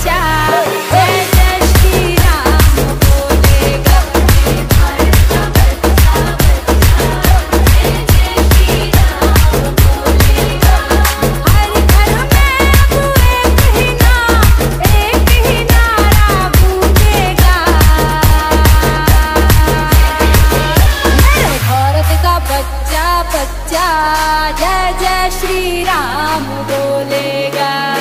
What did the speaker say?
बच्चा जय जय श्री राम बोलेगा। भारत का बच्चा जय जय श्री राम बोलेगा। हर घर में अब एक ही नारा गूंजेगा। मेरे भारत का बच्चा बच्चा जय जय श्री राम बोलेगा।